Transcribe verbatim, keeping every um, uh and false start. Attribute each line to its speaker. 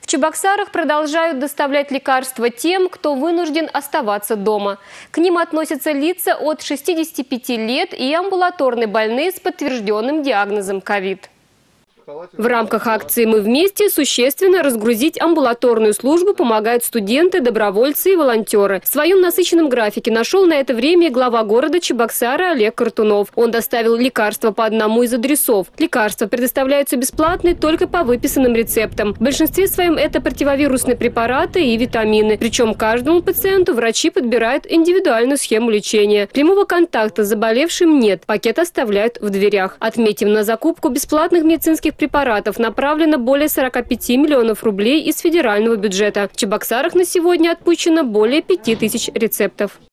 Speaker 1: В Чебоксарах продолжают доставлять лекарства тем, кто вынужден оставаться дома. К ним относятся лица от шестидесяти пяти лет и амбулаторные больные с подтвержденным диагнозом ковид. В рамках акции «Мы вместе» существенно разгрузить амбулаторную службу помогают студенты, добровольцы и волонтеры. В своем насыщенном графике нашел на это время глава города Чебоксары Олег Картунов. Он доставил лекарства по одному из адресов. Лекарства предоставляются бесплатно только по выписанным рецептам. В большинстве своем это противовирусные препараты и витамины. Причем каждому пациенту врачи подбирают индивидуальную схему лечения. Прямого контакта с заболевшим нет. Пакет оставляют в дверях. Отметим, на закупку бесплатных медицинских препаратов направлено более сорока пяти миллионов рублей из федерального бюджета. В Чебоксарах на сегодня отпущено более пяти тысяч рецептов.